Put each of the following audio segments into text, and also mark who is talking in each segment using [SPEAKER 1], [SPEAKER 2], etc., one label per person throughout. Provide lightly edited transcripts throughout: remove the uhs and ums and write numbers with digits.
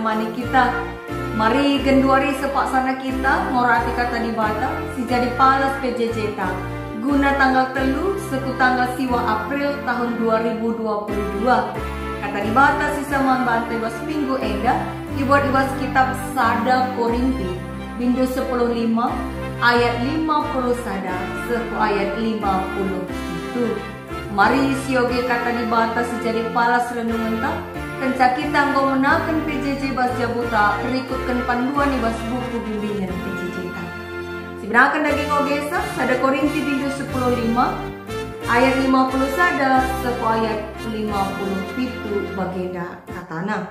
[SPEAKER 1] menemani kita. Mari genduari sepak sana kita ngorati kata di bata si jadi palas PJJ ta. Guna tanggal telu seku tanggal siwa April tahun 2022. Kata di bata si saman bantai was minggu enda dibuat ibas kitab Sada Korinti bindu 10:5 ayat 50 sada seku ayat 50 itu. Mari sioge kata di bata si jadi palas renungan ta. Kenca kita nggo menaken PJJ bas jabuta berikutkan panduan di bas buku bimbingan PJJ ta. Sebenarnya daging ogesa Sada Korinti bindu 10:5 ayat 50 sada seku ayat 50 itu bagenda katana.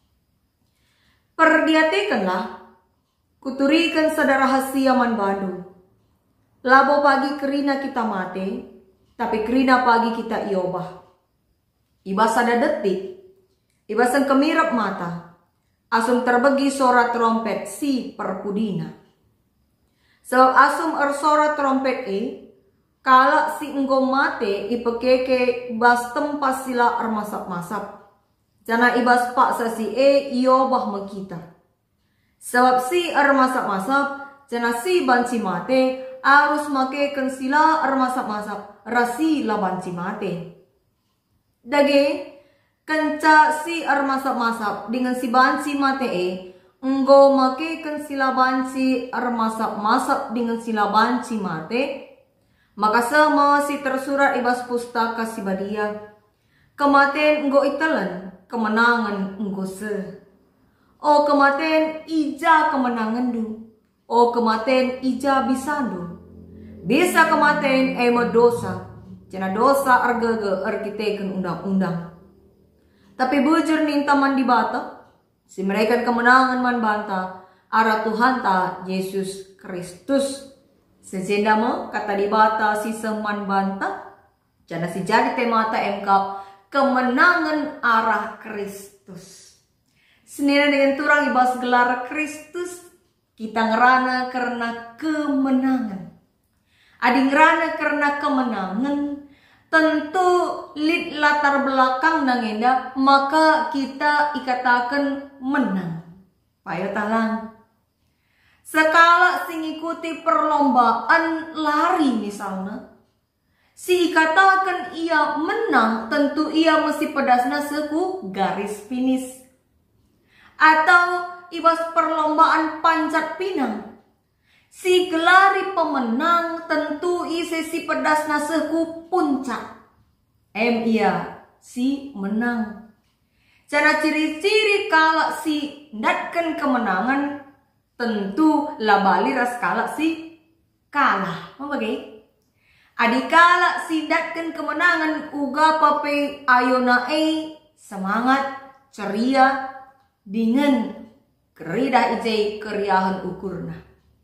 [SPEAKER 1] Perdiatekanlah kuturikan sada rahasia man badu. Labo pagi kerina kita mate, tapi kerina pagi kita iobah. Ibas sada detik ibasan kemirap mata, asum terbegi suara trompet si perpudina. Sebab asum suara trompet kala si enggo mate ipekeke bas tempas sila masap-masap. Jana ibas pak sasi iobah mekita. Sebab si masap-masap, jana si banci mate harus makeken sila masap-masap rasi la banci mate. Dage kenca si masap-masap dengan si banci mate enggo makeken sila banci masap-masap dengan sila banci mate, maka sama si tersurat ibas pustaka si badia kematen enggo itelan kemenangan enggo se. O kematen ija kemenangan du, o kematen ija bisandu. Bisa kematen dosa, jana dosa argege arkiteken undang-undang. Tapi bujur ninta man di bata, si mereka kemenangan man banta, arah Tuhan ta Yesus Kristus. Sejenda mo kata di bata si seman banta, jana si jadi temata engkap kemenangan arah Kristus. Senira dengan turang ibas gelar Kristus, kita ngerana karena kemenangan. Adi ngerana karena kemenangan, tentu lid latar belakang nangenda maka kita ikatakan menang. Payo talang. Sekala sing ikuti perlombaan lari misalnya, si ikatakan ia menang, tentu ia mesti pedasna seku garis finish. Atau ibas perlombaan panjat pinang, si gelari pemenang tentu si pedasna seku puncak. Ia si menang. Cara ciri-ciri kala si datkan kemenangan tentu labali ras kala si kalah. Mau bagai? Adikala si datkan kemenangan uga pape ayona semangat ceria dengan kerida ije keriahan ukurna.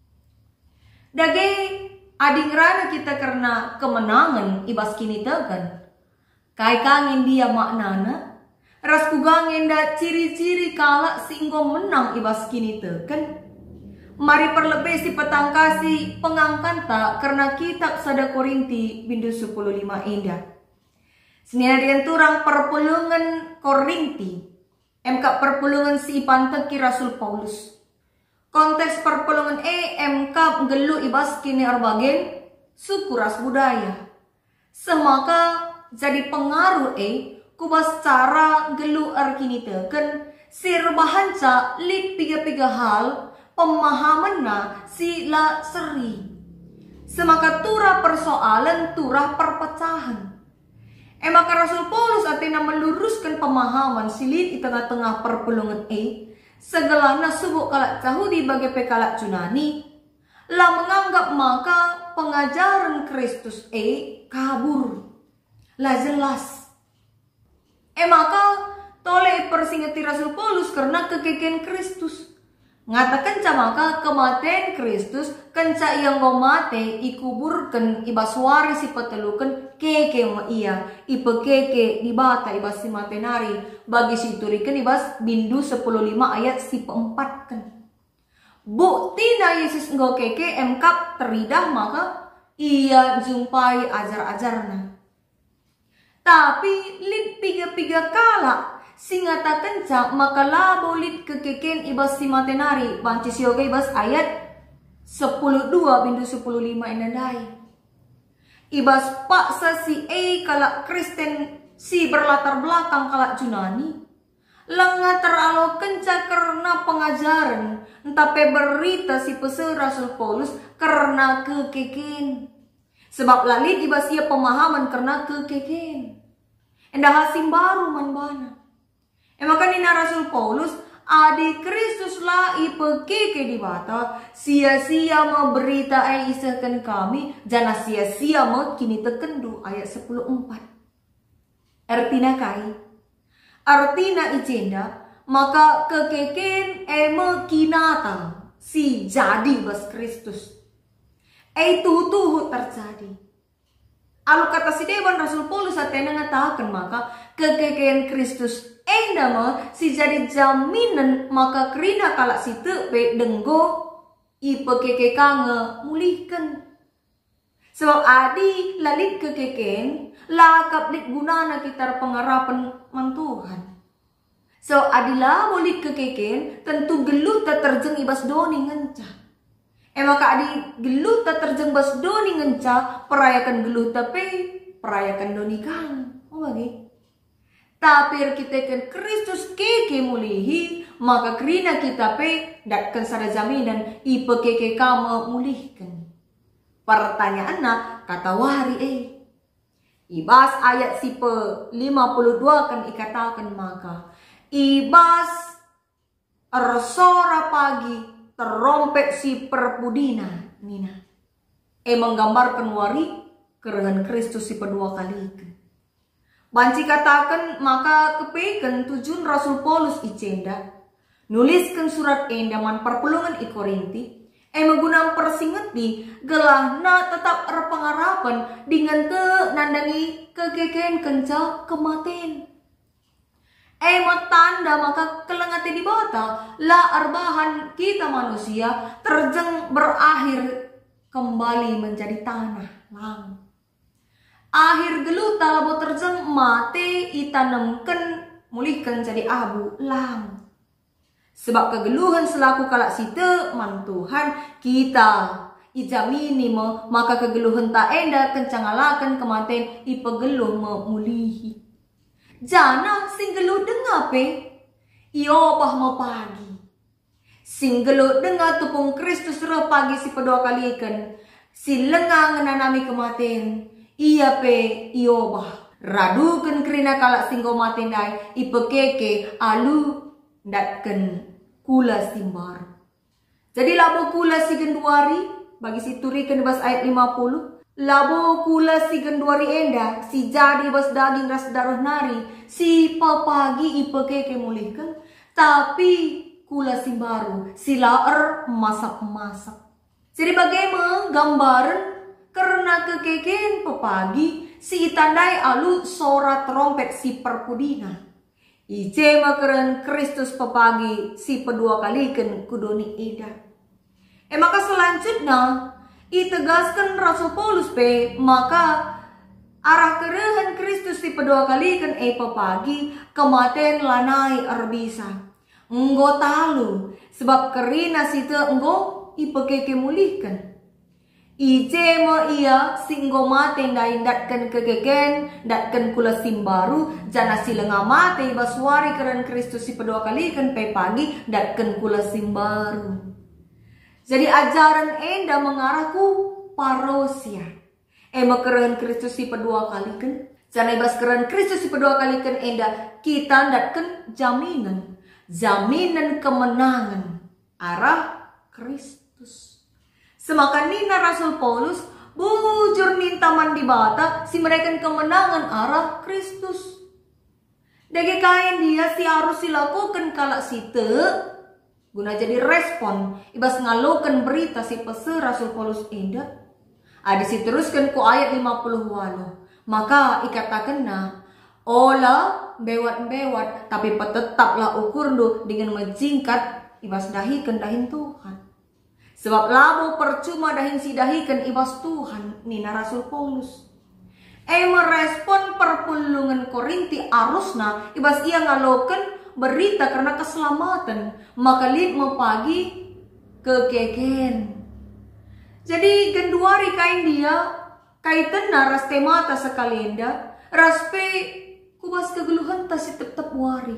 [SPEAKER 1] Dage adingrana kita karena kemenangan ibas kini tegan. Kai kangin dia maknana, ras kugangin da ciri-ciri kala singgo menang ibas kini tegan. Mari perlebih si petangkasi pengangkanta karena kitab Sada Korinti bindu 10:5 indah. Senina dengan turang perpulungan Korinti, MK perpulungan si panteki Rasul Paulus. Konteks perpulungan MK gelu ibas kini arbagen suku ras budaya. Semaka jadi pengaruh kubas cara gelu arkini teken sirbahanca lid piga-piga hal pemahaman sila seri. Semaka turah persoalan turah perpecahan. Maka Rasul Paulus atina meluruskan pemahaman silit di tengah-tengah perpulungan segelana subuk kalak cahudi bagi pekalak Junani lah menganggap maka pengajaran Kristus kabur lah jelas. Maka toleh persingati Rasul Paulus karena kekeken Kristus. Ngatakan camaka kematian Kristus kenca yang mate ikuburkan ibas wari si petelukan keke ma iya ipekeke di bata ibas si matenari bagi si turikan ibas bindu 10:5 ayat si peempat kan. Bukti na Yesus engkau keke emkap teridah maka ia jumpai ajar-ajarna. Tapi lid piga-piga kala singata kenca maka labolit kekeken ibas si matenari bancis yoga ibas ayat 10.2 bindu 10.5 inandai. Ibas paksa si kalak Kristen si berlatar belakang kalak Junani. Lenga terlalu kenca karena pengajaran, tapi berita si pesan Rasul Paulus karena kekeken. Sebab lalit ibas ia pemahaman karena kekeken. Endah hasim baru manbana. Maka nina Rasul Paulus adi Kristus lah ipekeke di bata sia-sia mau berita isahkan kami jana sia-sia mau kini tekendu ayat 10.4. Artina kai. Artina ijenda maka kekeken kinata si jadi bas Kristus. Tuh terjadi. Alu kata si dewan Rasul Paulus atena ngatakan maka kekeken Kristus endama si jadi jaminan maka kerina kalak si tepe denggo ipekeke kange mulihkan. Sebab adi lalit kekeken lakap lit gunana kita pengarapan mantuhan. So adilah bolit kekeken tentu gelut tak terjeng ibas doni ngenca. Maka adi gelut tak terjeng bas doni ngenca perayakan gelut tapi perayakan doni kang. Oh bagi. Tapi kita kan Kristus keke mulihi maka kerina kita pe datkan sada jaminan ipekeke kama mulihkan. Pertanyaan kata wari ibas ayat sipe 52 kan ikatakan maka ibas ersora pagi terompet si perpudina nina menggambarkan wari kerengan Kristus si kedua kali. Banci katakan maka kepeken tujuan Rasul Paulus icenda nuliskan surat endaman perpulungan i Korinti menggunakan persingeti gelah na tetap erpengarapan dengan te nandani kekeken kenca kematen. Tanda maka kelengati di bata la arbahan kita manusia terjeng berakhir kembali menjadi tanah lang. Akhir geluta labo terjeng mate itanemken mulihkan jadi abu lang. Sebab kegeluhan selaku kalak site mantuhan kita ijamini maka kegeluhan tak enda kencangalakan kematen ipegeluh memulihi. Jana sing geluh dengape iobah mau pagi. Sing geluh dengar tupung Kristus pagi si pedua kali ikan si lengang nanami kematen iya pe iobah. Radukan kerina kalak singgo maten dai ipekeke alu datken kula simbar. Jadi labo kula si genduari bagi si turikan bas ayat 50. Labo kula si genduari enda si jadi bas daging ras darah nari si papagi ipekeke mulihkan. Tapi kula simbaru si laer masak-masak. Jadi bagaimana gambaran karena kekeken papagi si itandai alu sorat trompet si perpudina. Ije makeren Kristus papagi si pedua kali kan kudoni ida. Maka selanjutnya itegaskan Rasul Paulus maka arah kerehan Kristus si pedua kali kan papagi kematen lanai erbisa. Enggo talu sebab kerina si te enggo ipekeke mulihkan. Ije mo iya singgo mate ndain datkan kegegen datkan kula simbaru jana silenga mate baswari keren Kristus si pedua kali kan pe pagi datkan kula simbaru. Jadi ajaran enda mengarahku parosia. Keren Kristus si pedua kali kan jana ibas keren Kristus si pedua kali kan enda kita datkan jaminan kemenangan arah Kristus. Semakan nina Rasul Paulus bujur nintaman di bata si mereka kemenangan arah Kristus. Dagi kain dia si harus dilakukan kalak site guna jadi respon ibas ngalokan berita si pese Rasul Paulus enda. Adi teruskan ku ayat 50 walau maka ikatakan ola bewat tapi tetaplah ukur dengan menjingkat ibas dahikan dahin Tuhan. Sebab labo percuma dahin si dahikan ibas Tuhan nina Rasul Paulus. merespon perpulungan Korinti arusna ibas ia ngaloken berita karena keselamatan, maka lid mempagi kekeken. Jadi genduari kain dia kaitan naras temata sekalienda raspe kubas kegeluhan tas tetap wari.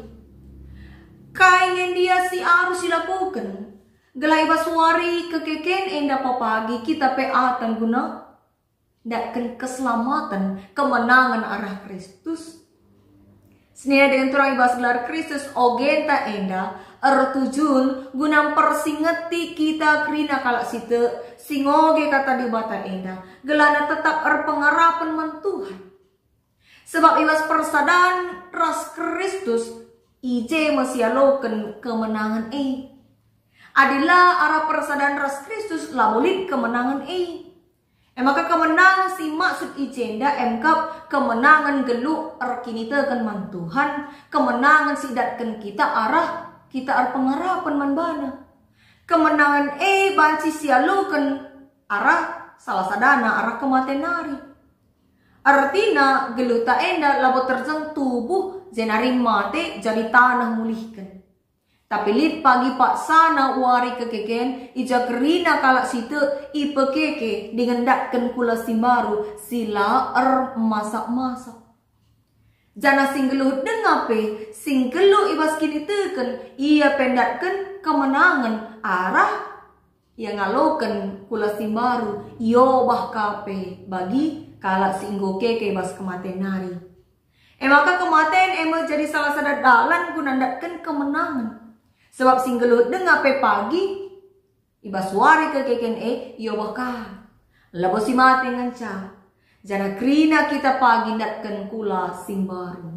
[SPEAKER 1] Kain yang dia si arus dilakukan gelai baswari kekeken enda papagi kita peatan guna dakkan keselamatan kemenangan arah Kristus. Senia dengan turang ibas gelar Kristus ogenta enda ertujun guna persingeti kita kerina kalak site singoge kata di bata enda gelana tetap erpengarapan mentuhan. Sebab ibas persadaan ras Kristus ije mesialoken kemenangan Adilah arah persadaan ras Kristus lamulit kemenangan maka kemenangan si maksud ijenda emkap kemenangan gelu erkinitekan man Tuhan, kemenangan sidatkan kita arah kita pengarapan manbana. Kemenangan banci sialukan arah salah sadana arah kematenari. Artina gelu ta enda labo terjang tubuh jenari mate jadi tanah mulihkan. Tapi lid pagi pak sana wari kekeken ija kerina kalak situ ipekeke dengan dakkan kula simbaru sila masak-masak. Jana singgeluh dengape singgelu ibas kini teken ia pendatkan kemenangan arah yang ngaloken kula simbaru iobah kape bagi kalak singgo keke ibas kematenari. Maka kematen jadi salah satu dalan gunandatkan kemenangan. Sebab singgelut dengape pagi ibas wari kekeken iyo bakal labo si mati nganca jana krina kita pagi datken kula simbaru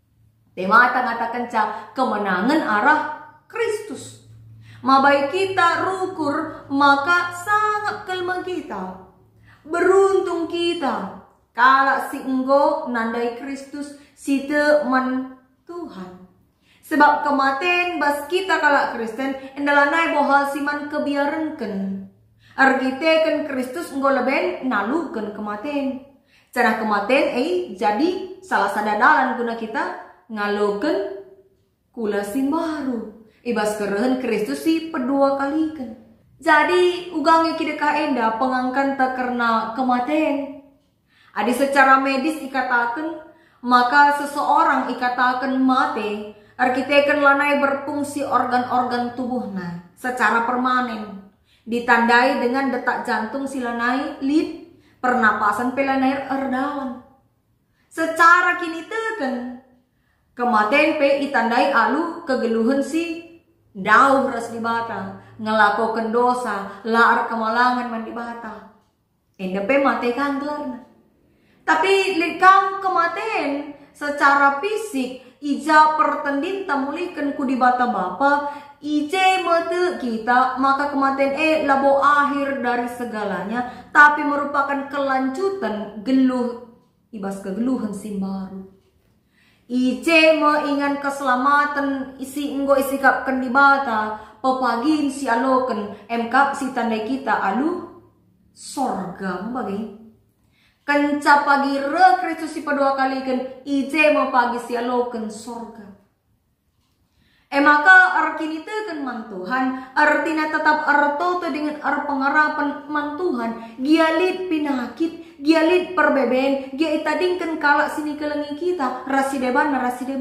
[SPEAKER 1] temata ngatakan ca kemenangan arah Kristus mabai kita rukur maka sangat kelma kita beruntung kita kalak si enggo nandai Kristus site man Tuhan. Sebab kematen bas kita kalak Kristen endalanai bohal siman kebiaranken. Argiteken Kristus enggo leben naluken kematen. Cara kematen jadi salah sadadalan guna kita ngaluken kula simbaru. Ibas kerehen Kristus si pedua kalikan. Jadi ugangi kideka enda pengangkan tak karena kematen. Adi secara medis ikatakan maka seseorang ikatakan mate. Arkiteken lanai berfungsi organ-organ tubuhnya secara permanen. Ditandai dengan detak jantung si lanai lid, pernapasan pelanai erdalan. Secara kini teken, kematen pe itandai alu kegeluhan si dauh ras di bata, ngelakokan dosa, laar kemalangan man di bata. Enda pe mate kanglarna. Tapi likam kematen secara fisik ija pertendin tamulikan ku di bata bapa ije mete kita maka kematen labo akhir dari segalanya tapi merupakan kelanjutan geluh ibas kegeluhan simbaru ije mengingat keselamatan isi enggo isikapkan di bata pepagin si aloken emkap si tandai kita alu sorga bagi kenca pagi re Kristus si pedua kali kan ije mau pagi si aloken sorga. Maka arkini teken man Tuhan artina tetap artoto dengan pengarapan man Tuhan gialit pinakit gialit perbeben gia itadingkan kalak sini kelengi kita rasidebana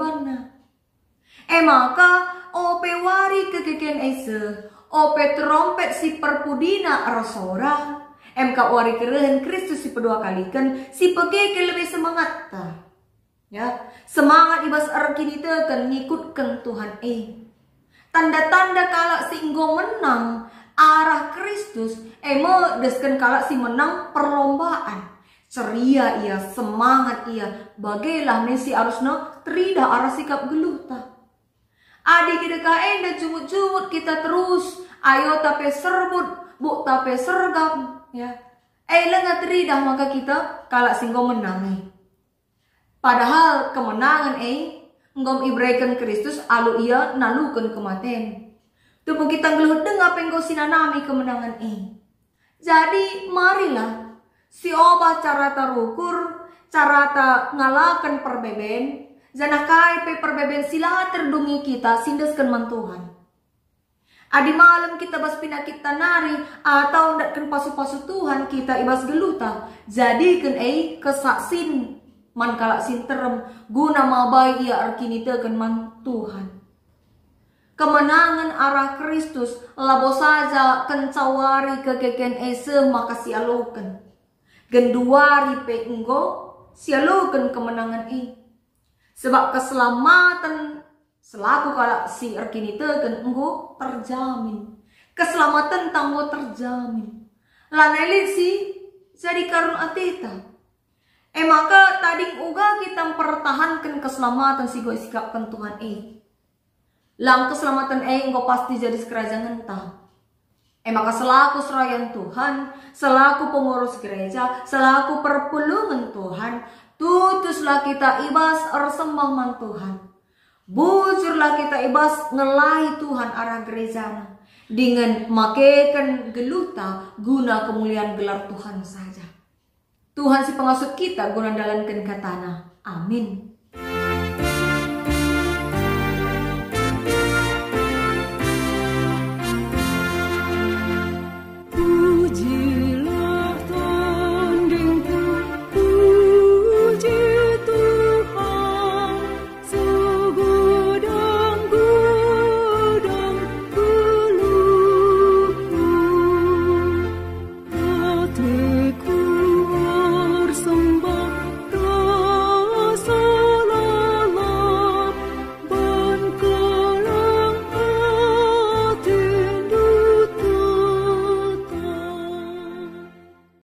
[SPEAKER 1] maka ope wari kekeken ese ope trompet si perpudina rasora MK wari kerehen Kristus si pedua kalikan si pegeke lebih semangat ya semangat ibas arkini teken ngikutkan Tuhan tanda-tanda kalak si enggo menang arah Kristus desken kalak si menang perlombaan ceria ia semangat ia bagailah mesi arusno trida arah sikap geluh adik kita enda jumut-jumut kita terus ayo tape serbut bu tape sergam ya lengat ridah maka kita kalak singgo menang padahal kemenangan nggom ibrekan Kristus alu ia nalukan kematen tubuh kita ngeluh dengar penggo sinanami kemenangan jadi marilah si obah cara tarukur cara ta ngalakan perbeben, zanakai pe perbeben sila terdungi kita sindeskan man Tuhan. Adi malam kita bas pinakit tanari atau ndatkan pasu-pasu Tuhan kita ibas geluta. Jadikan kesaksin man kalak sinterem guna mabai ia arkinitekan man Tuhan. Kemenangan arah Kristus labo saja kencawari kekeken makasih alokan. Genduari pe enggo sialokan kemenangan sebab keselamatan selaku kalak si arkinitekan enggo terjamin. Keselamatan tanggo terjamin. Lanelit si jadi karun atita. Maka tading uga kita mempertahankan keselamatan si go sikapkan Tuhan Lang keselamatan enggo pasti jadi kerajaan ta. Maka selaku serayan Tuhan, selaku pengurus gereja, selaku perpulungan Tuhan, tutuslah kita ibas ersembah man Tuhan. Bujurlah kita ibas ngelai Tuhan arah gerejana dengan makekan geluta guna kemuliaan gelar Tuhan saja. Tuhan si pengasut kita guna dalankan katana. Amin.